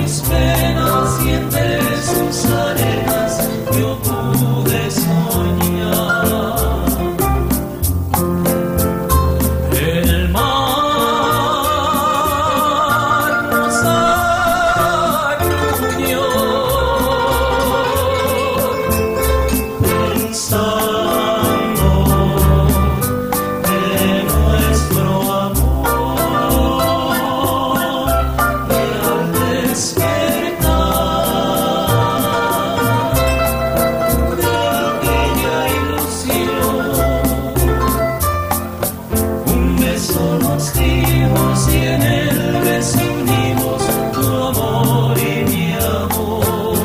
sus penas y entre sus arenas yo pude soñar. El mar nos acudió pensando de nuestro amor y al despertar de aquella ilusión un beso nos dimos y en el beso unimos tu amor y mi amor.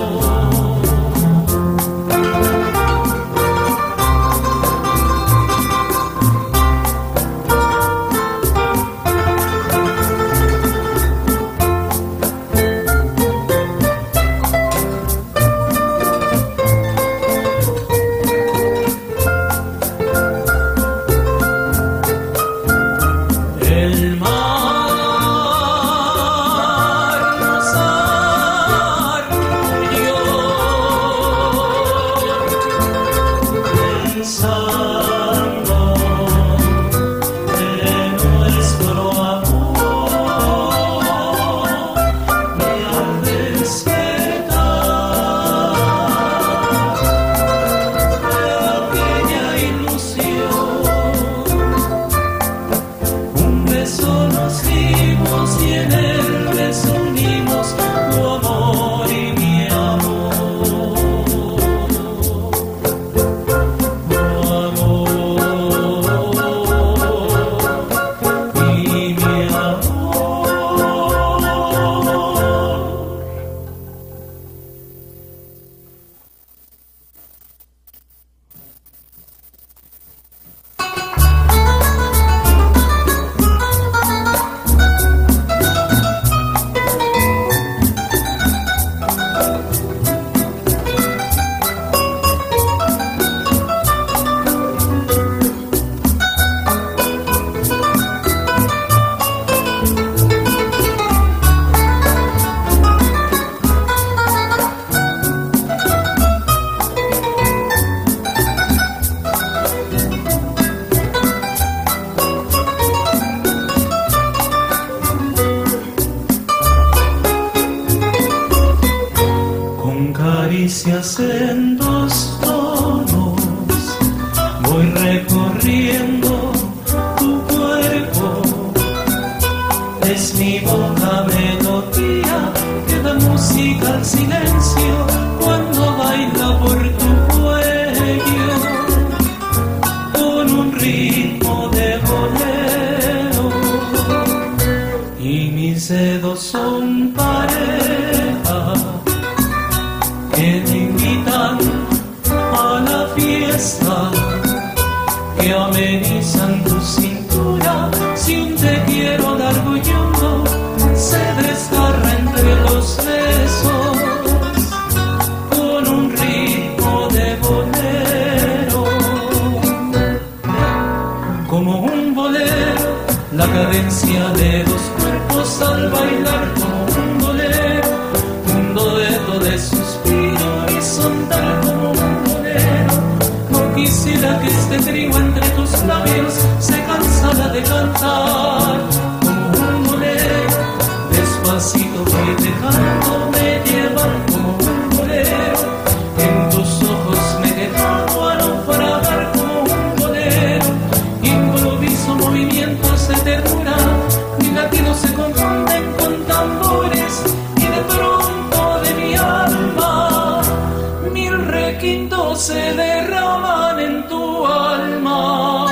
El mar nos arrulló pensando de nuestro amor y al despertar de aquella ilusión un beso nos dimos y en el beso unimos tu amor y mi amor. Tu amor y mi amor. Con caricias en dos tonos voy recorriendo tu cuerpo. Es mi boca melodía que da música al silencio cuando baila por tu cuello con un ritmo de bolero y mis dedos son pareja que te invitan a la fiesta, que amenizan tu cintura si un te quiero largo y hondo se desgarra entre los besos con un ritmo de bolero. Como un bolero, la cadencia de dos cuerpos al bailar como un bolero, un dueto de suspiro horizontal como un bolero. No quisiera que este trío entre tus labios se cansara de cantar como un bolero. Despacito voy dejándome llevar como un bolero. En tus ojos me he dejado a naufragar como un bolero. Improviso movimientos de ternura, mis latidos se confunden con tambores y de pronto de mi alma mil requintos se derraman en tu alma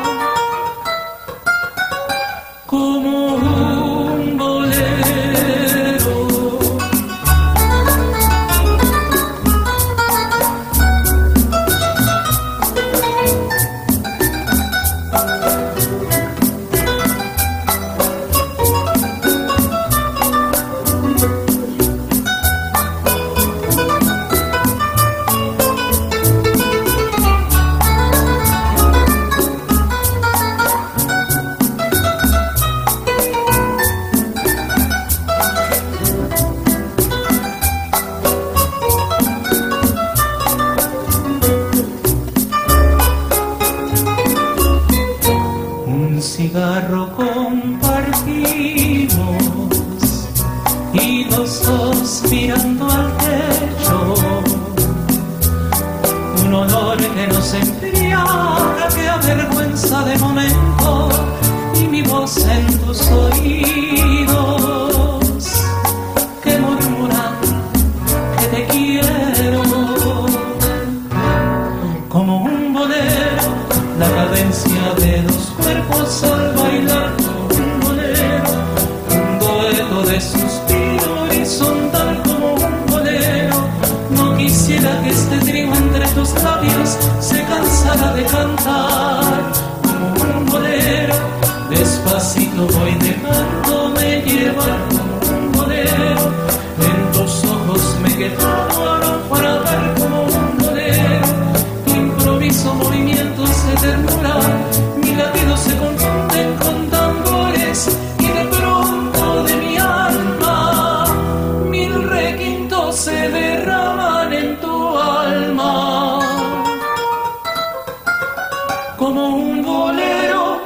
como un bolero. brazos mirando al techo, un olor que nos embriaga, que avergüenza de momento, y mi voz en tus oídos que murmuran que te quiero. Como un bolero, la cadencia de dos cuerpos al bailar, un bolero, un dueto de suspiro horizontal como un bolero. No quisiera que este trío entre tus labios se cansara de cantar. Como un bolero, despacito voy dejándome llevar. Como un bolero, en tus ojos me quedaron para dar. Como un bolero, improviso movimientos de ternura, mis latidos se confunden con tambores y de pronto de mi alma 1000 requintos se derraman en tu alma. Como un bolero.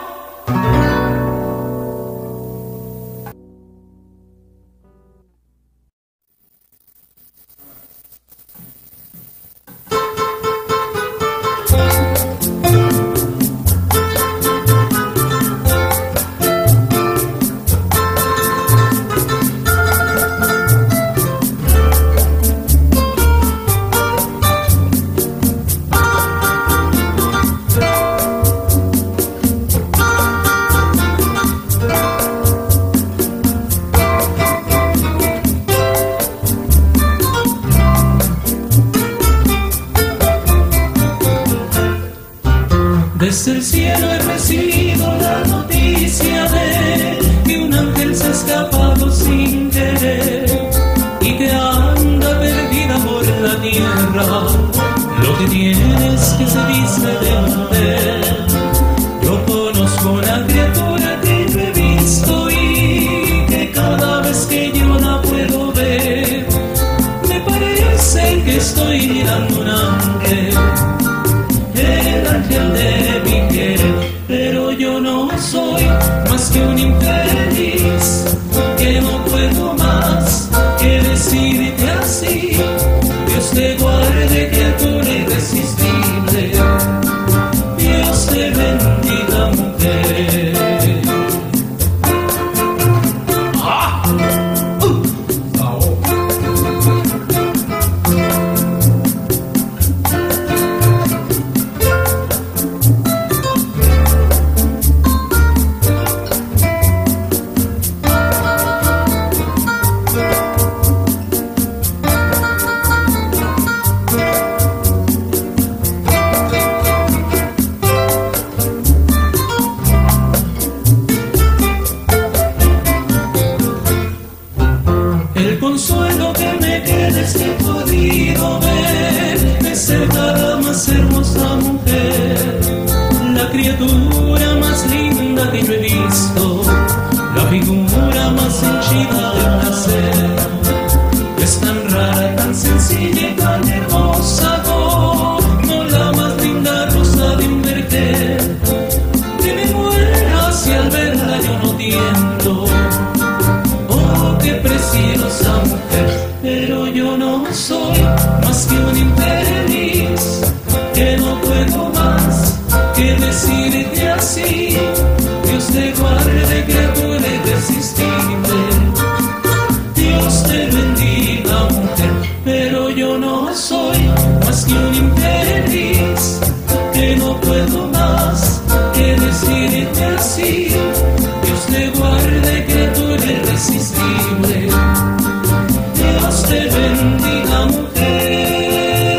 Desde el cielo he recibido la noticia de que un ángel se ha escapado sin querer y que anda perdida por la tierra. Lo que tiene es que se viste de mujer. Yo conozco una criatura que yo he visto y que cada vez que yo la puedo ver me parece que estoy mirando un ángel, el ángel de mi querer. Pero yo no soy más que un infeliz que no puedo más que decirte así. Dios te guarde, criatura irresistible. Dios te bendiga, mujer. El consuelo que me queda es que he podido ver de cerca la más hermosa mujer, la criatura más linda que yo he visto, la figura más henchida de placer. Es tan rara, tan sencilla y tan hermosa como la más linda rosa de un vergel, que me muera si al verla yo no tiento. Qué preciosa mujer, pero yo no soy más que un infeliz que no puedo más que decirte así. Dios te guarde, criatura irresistible. Dios te bendiga, mujer, pero yo no soy más que un infeliz que no puedo más que decirte así. Dios te guarde, criatura irresistible. Dios te bendiga, mujer.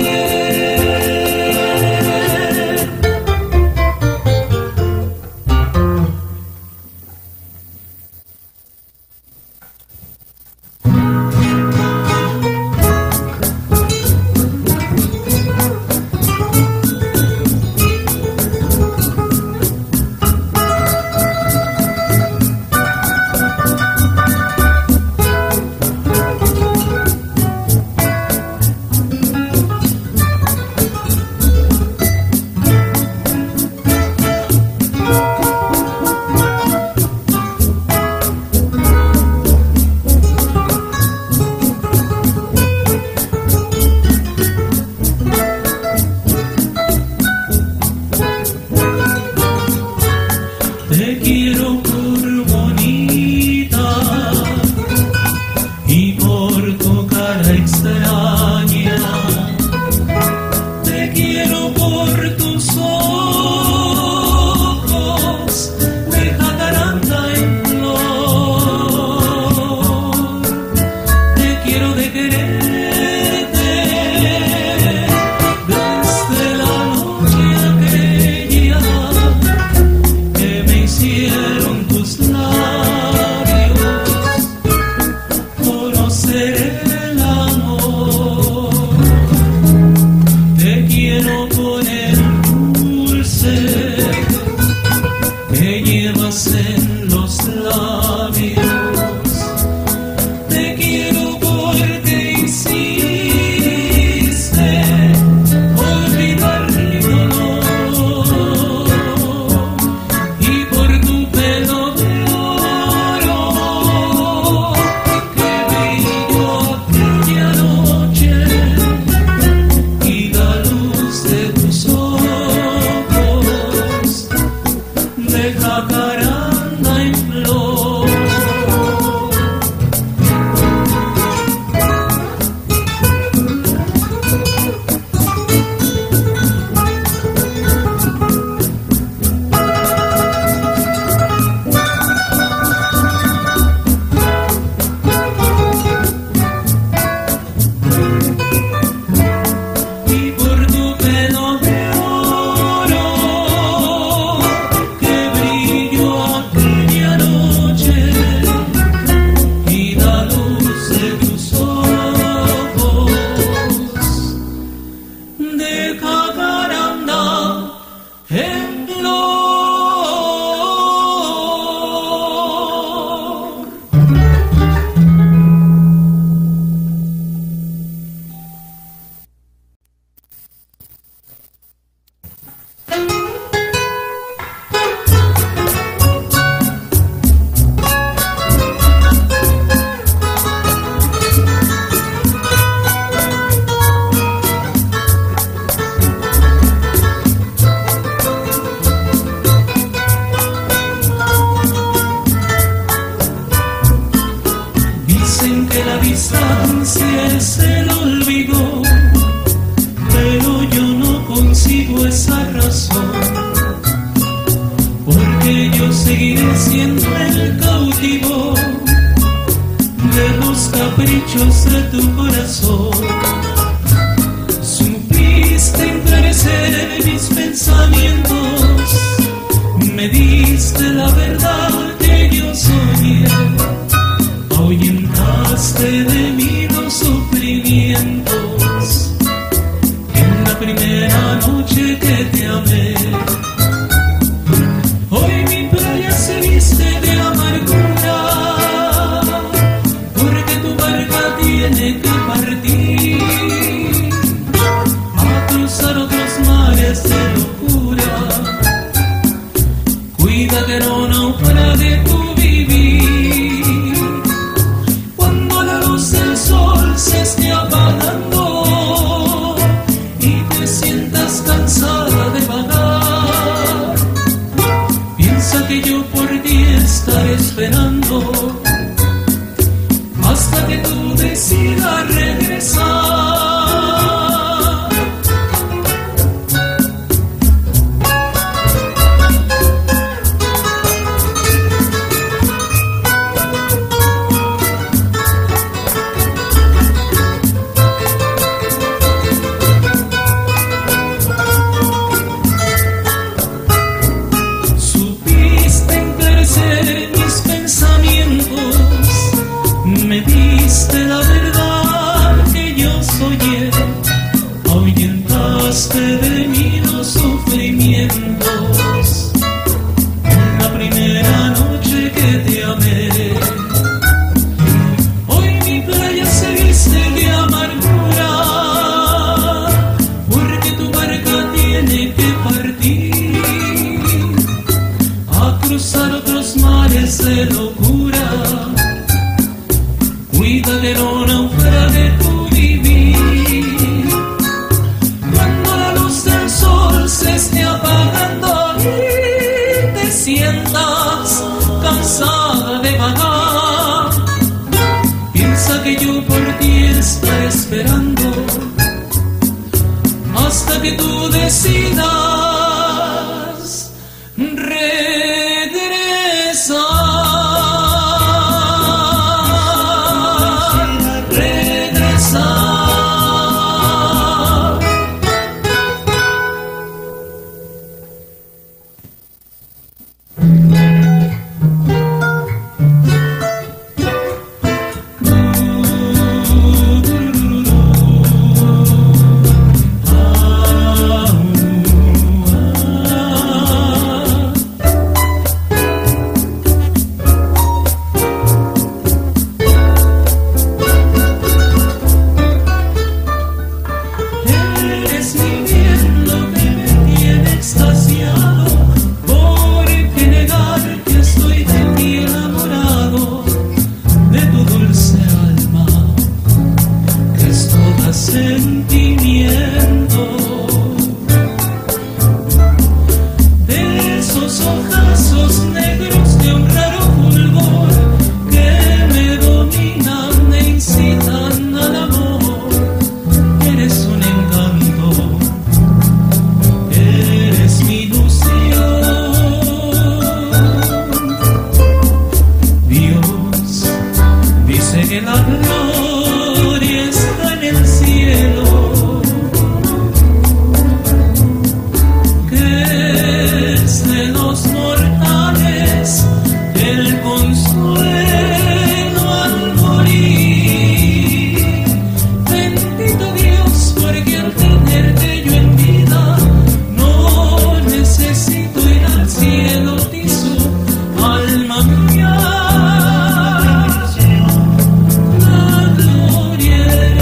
Dicen que la distancia es el olvido, pero yo no consigo esa razón, porque yo seguiré siendo el cautivo de los caprichos de tu corazón. Supiste enclarecer mis pensamientos, me diste la verdad que yo soñé, ahuyentaste de mí los sufrimientos en la primera noche que te amé. Hoy mi playa se viste de amargura, porque tu barca tiene que partir a cruzar otros mares de locura. Cuida que no naufrague tu vivir, cuando la luz del sol se esté apagando y te sientas cansada de vagar. Piensa que yo por ti estaré esperando hasta que tú decidas regresar. Me diste la verdad que yo soñé, ahuyentaste de mí los sufrimientos en la primera noche que te amé. Hoy mi playa se viste de amargura, porque tu barca tiene que partir a cruzar otros mares de locura. Cuida que no naufrague tu vivir, cuando la luz del sol se esté apagando y te sientas cansada de vagar. Piensa que yo por ti estaré esperando hasta que tú decidas regresar. Yeah.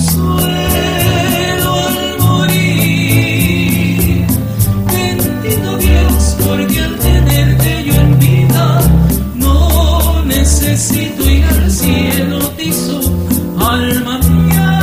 consuelo al morir. Bendito Dios, porque al tenerte yo en vida no necesito ir al cielo, tizo, alma mía.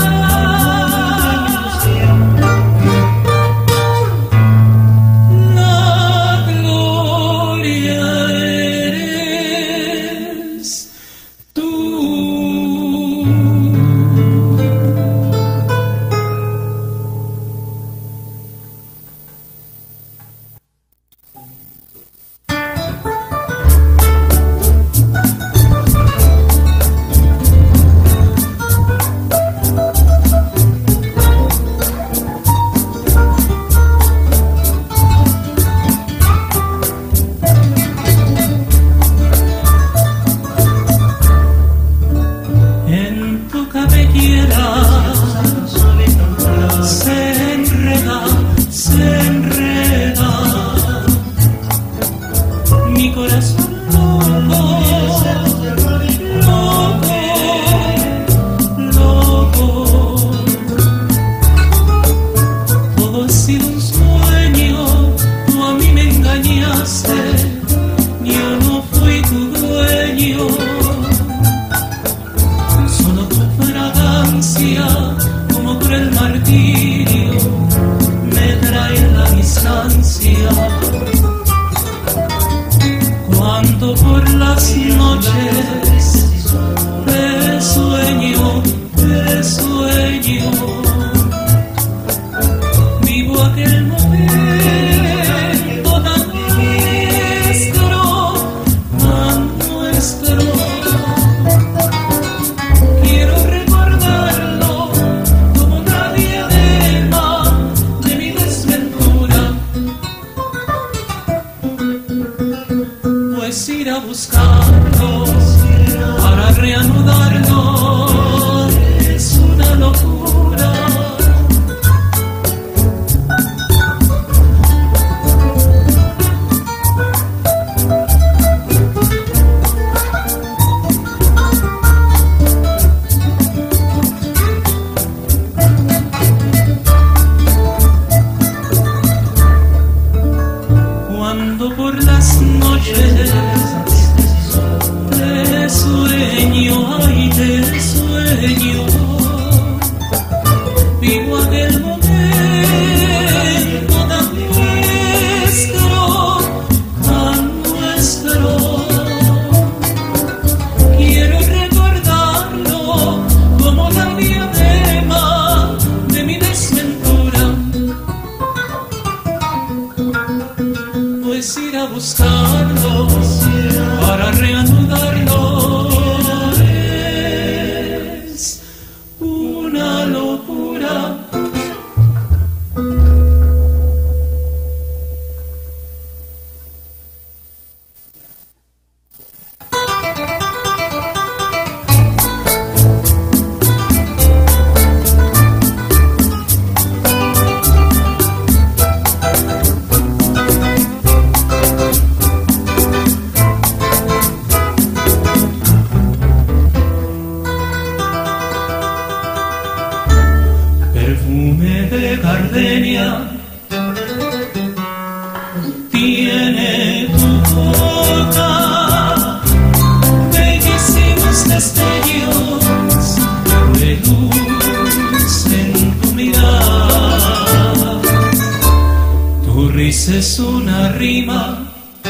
Es una rima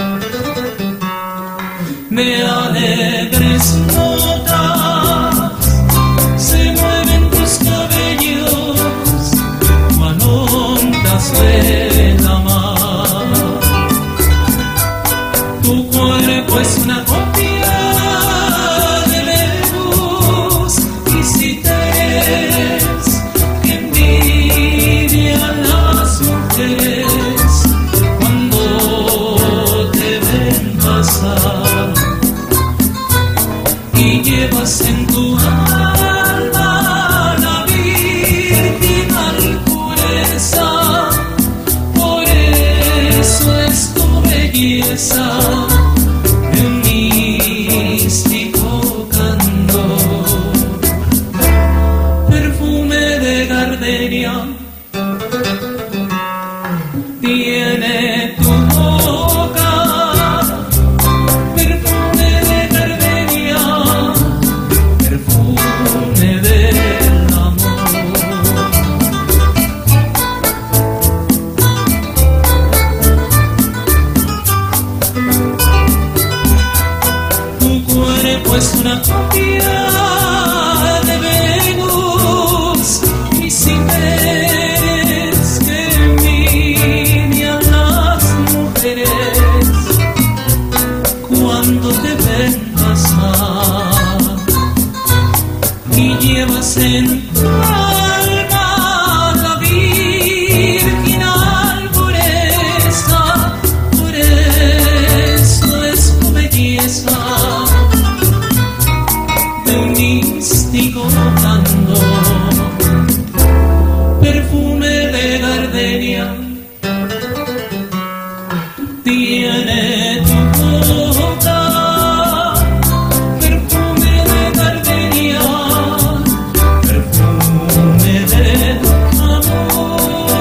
de alegres notas, se mueven tus cabellos cual ondas de la mar. Tu cuerpo es una copia de Venus, y si te es que envidian las mujeres y llevas en tu alma la virginal pureza, por eso es tu belleza de un místico candor, perfume gardenia tiene tu boca, perfume de gardenia, perfume del amor. Tu cuerpo es una copia de Venus y si ves que envidian las mujeres cuando te ven pasar y llevas en tu alma la virginal pureza, por eso es tu belleza de un místico candor, perfume de gardenia tiene tu boca, perfume de gardenia, perfume del amor.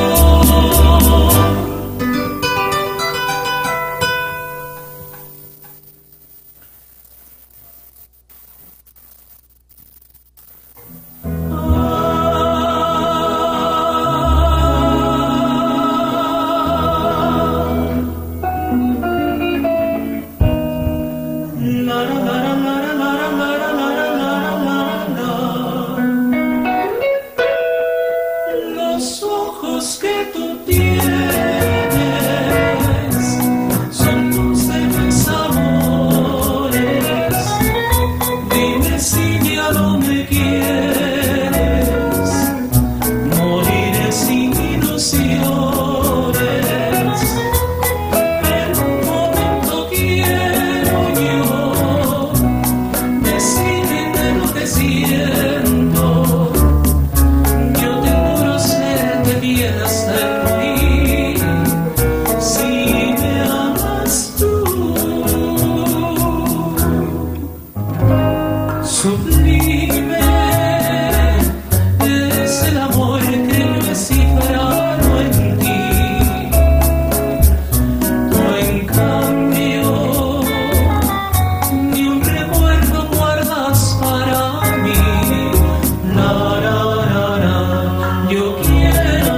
Los ojos que tú tienes son tus demás amores. Dime si ya no me quieres, moriré sin ilusiones. En un momento quiero yo decirte lo que siento. Yo te juro ser de bien hasta el morir, si me amas tú. Sublime es el amor que yo he cifrado en ti. Tú en cambio ni un recuerdo guardas para mí. La, la, la, la. Yo quiero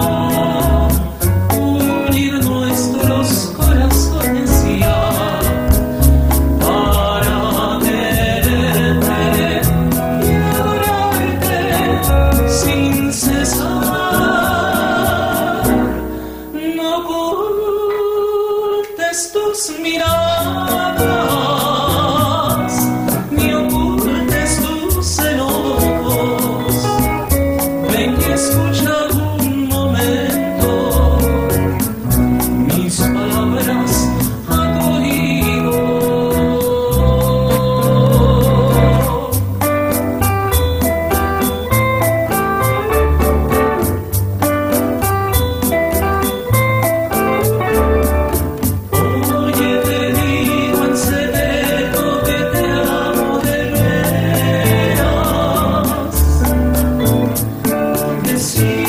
unir nuestros corazones ya para tenerte y adorarte sin cesar. No ocultes tus miradas, ni ocultes tus enojos. Ven y escucha un momento mis palabras a tu oído. Oye, te digo en secreto que te amo de veras. Que si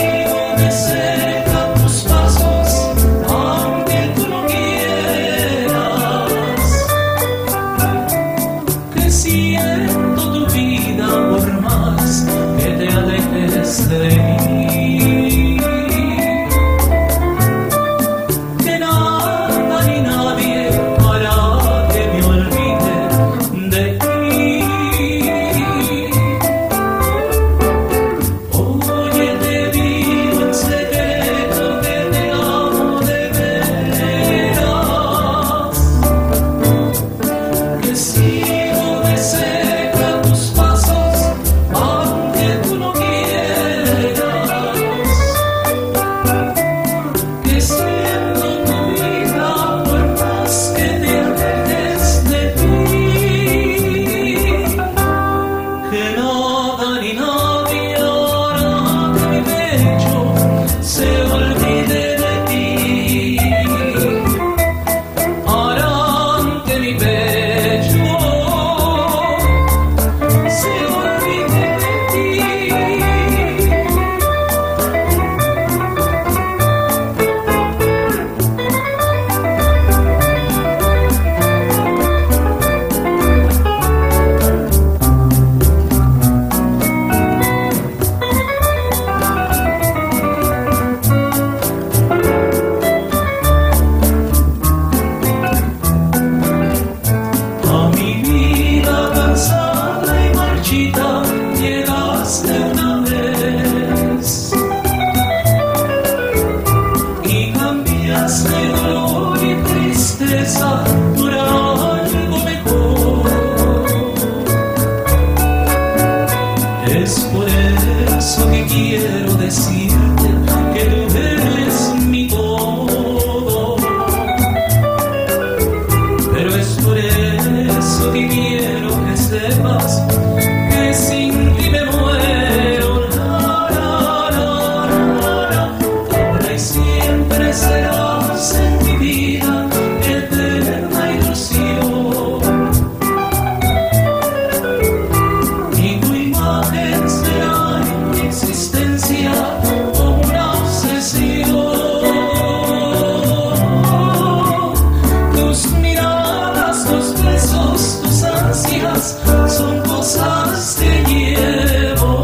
quiero decirte que tú eres mi todo, pero es por eso que quiero que sepas que sin ti me muero. Ahora y siempre serás en mi vida eterna ilusión, y tu imagen será en mi existencia una obsesión. Tus miradas, tus besos, tus ansias son cosas que llevo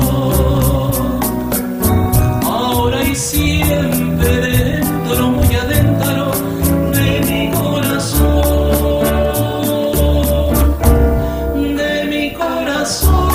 ahora y siempre dentro, muy adentro de mi corazón, de mi corazón.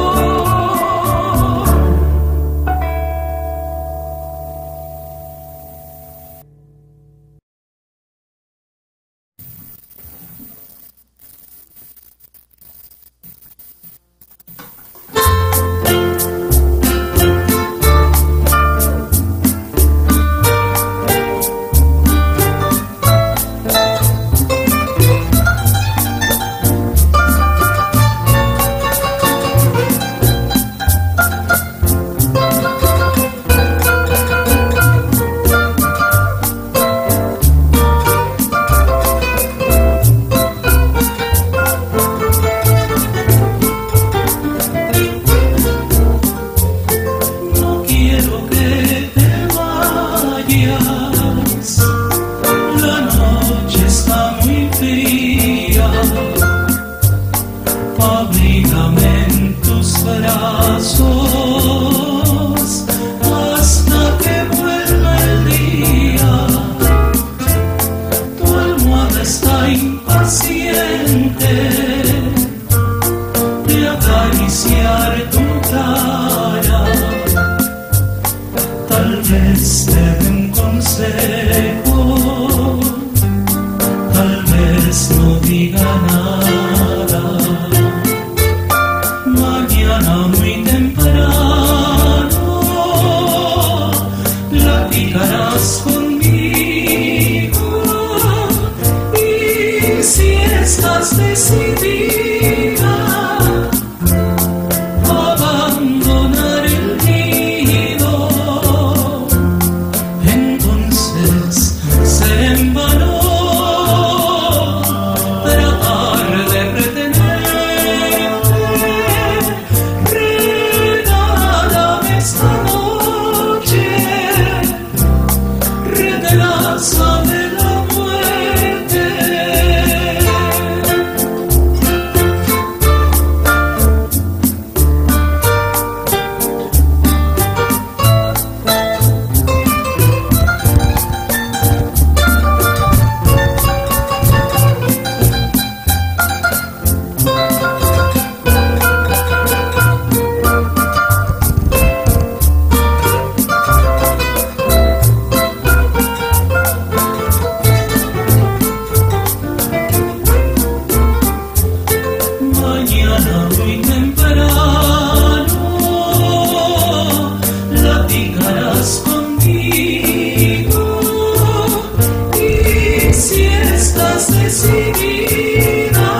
No quiero que te vayas, la noche está muy fría, abrígame en tus brazos hasta que vuelva el día. Tu almohada está impaciente de acariciar tu cara. Tal vez te dé un consejo, tal vez no diga nada. Mañana muy temprano platicarás conmigo, y si estás decidida a abandonar el nido, entonces será en vano tratar de retenerte. Regálame esta noche, retrásame la muerte. Mañana muy temprano platicarás conmigo, y si estás decidida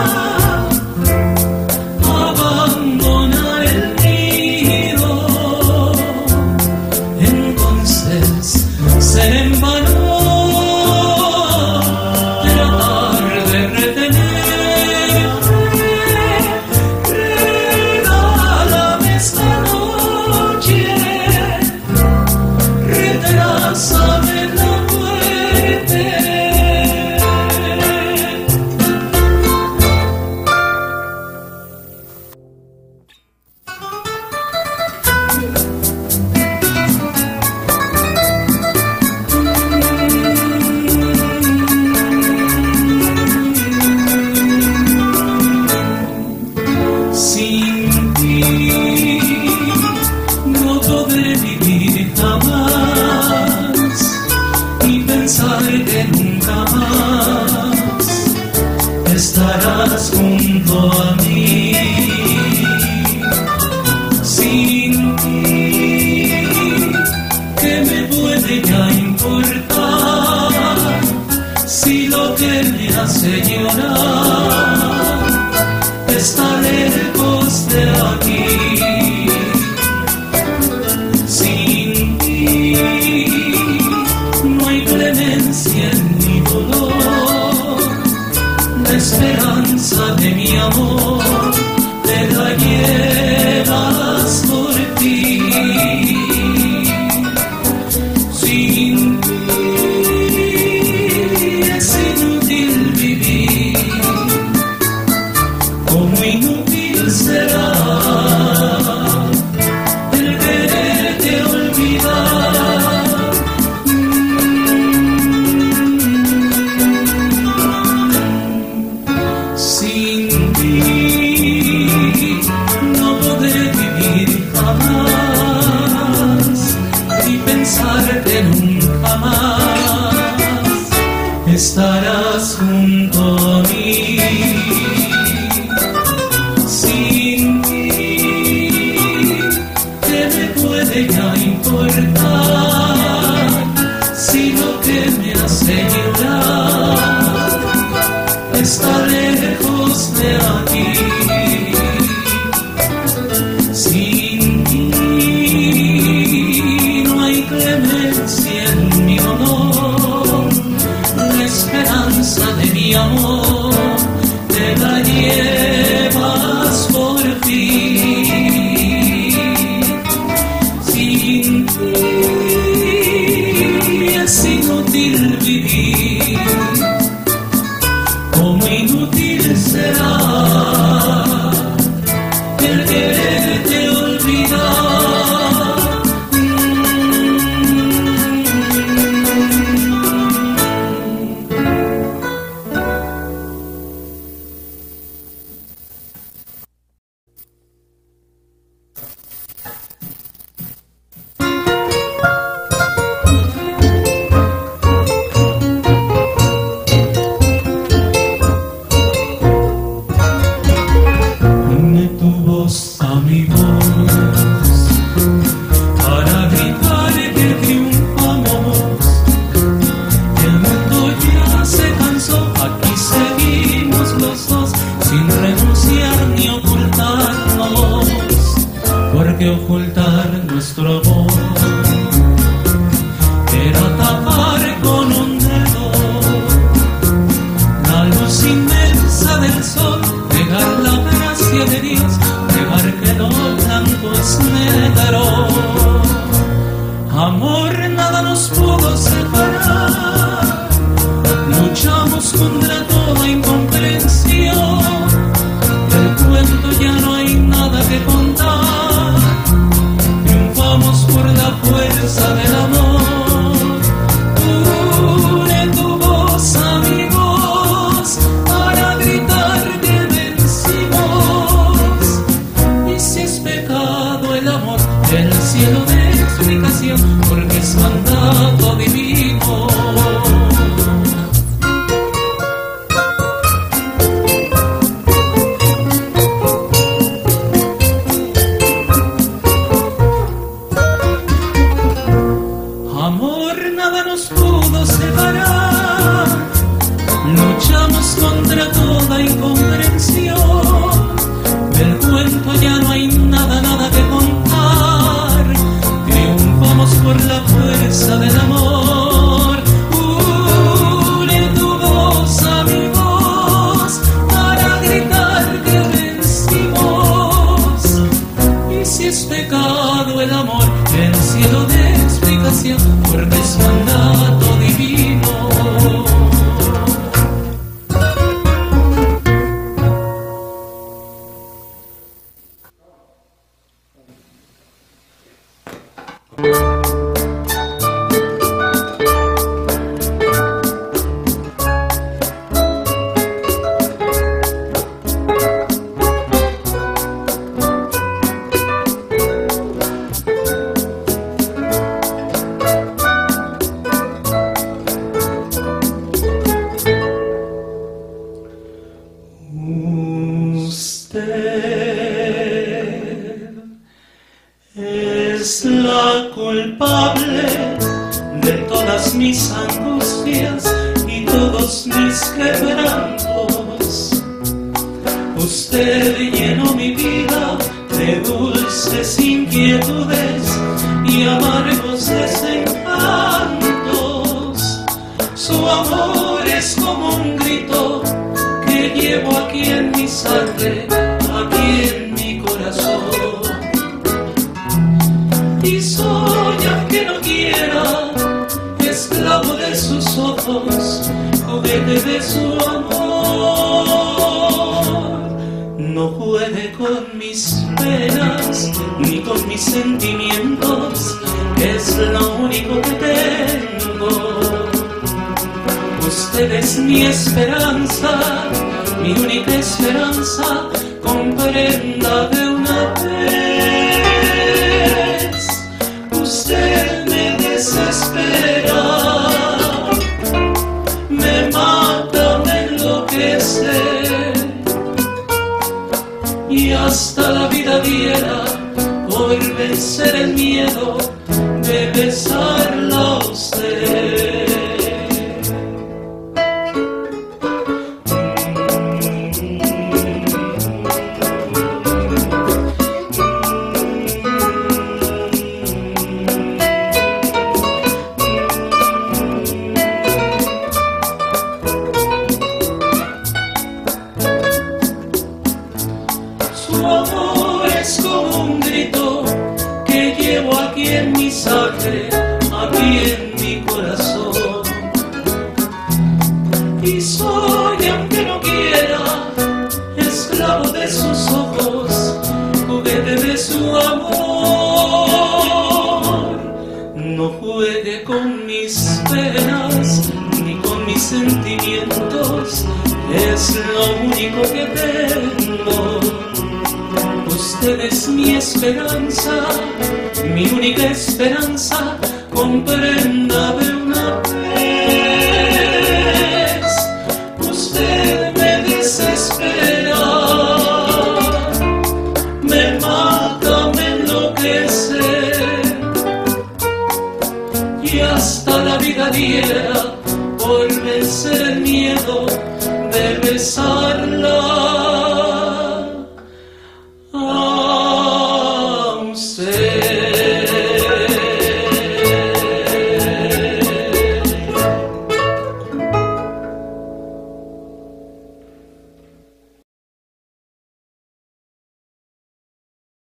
a abandonar el nido, entonces será en vano tratar de retenerte. Regálame esta noche, retrásame la muerte. Sin ti no podré vivir jamás, y pensar que nunca más estarás junto a mí. Sin ti puede ya importar si lo que me hace llorar está lejos de aquí? Sin ti no hay clemencia en mi dolor, la esperanza de mi amor te la llevas por ti. Sin ti es inútil vivir, como inútil será el quererte olvidar. Sin ti no podré vivir jamás, ni pensarte nunca más. Estarás junto a mí. Sin ti, ¿qué me puede ya importar si lo que me hace llorar está lejos de aquí? Sin ti no hay clemencia en mi dolor, la esperanza de mi amor te la llevas por fin. Sin ti es inútil vivir, como inútil será el quererte olvidar. Une tu voz a mi voz para gritar que triunfamos. El mundo ya se cansó, aquí seguimos los dos sin renunciar ni ocultarnos, porque ocultar nuestro amor era tapar con un dedo la luz inmensa del sol, negar la gracia de Dios, negar que lo blanco es negro. Amor, nada nos pudo separar, luchamos contra toda incomprensión, del cuento ya no hay nada que contar, triunfamos por la fuerza del amor. Une tu voz a mi voz para gritar que vencimos. Y si es pecado el amor, el cielo de explicación, porque es mandato divino. Amor, nada nos pudo separar, luchamos contra toda incomprensión, del cuento ya no hay nada, nada que contar, triunfamos por la fuerza del amor. Une tu voz a mi voz para gritar que vencimos. Y si es pecado el amor, el cielo de explicación, porque es mandato divino. Usted es la culpable de todas mis angustias y todos mis quebrantos. Usted llenó mi vida de dulces inquietudes y amargos desencantos. Su amor es como un grito que llevo aquí en mi sangre, aquí en mi corazón. Y soy, aunque no quiera, esclavo de sus ojos, juguete de su amor. No juegue con mis penas ni con mis sentimientos, es lo único que tengo. Usted es mi esperanza, mi única esperanza, comprenda de una vez. Usted me desespera, me mata, me enloquece, y hasta la vida diera por vencer el miedo de besarla a usted. Su amor es como un grito que llevo aquí en mi sangre, aquí en mi corazón. Y soy, aunque no quiera, esclavo de sus ojos, juguete de su amor. No juegue con mis penas ni con mis sentimientos, es lo único que tengo. Usted es mi esperanza, mi única esperanza, comprenda de una vez. Usted me desespera, me mata, me enloquece, y hasta la vida diera por vencer el miedo de besarla.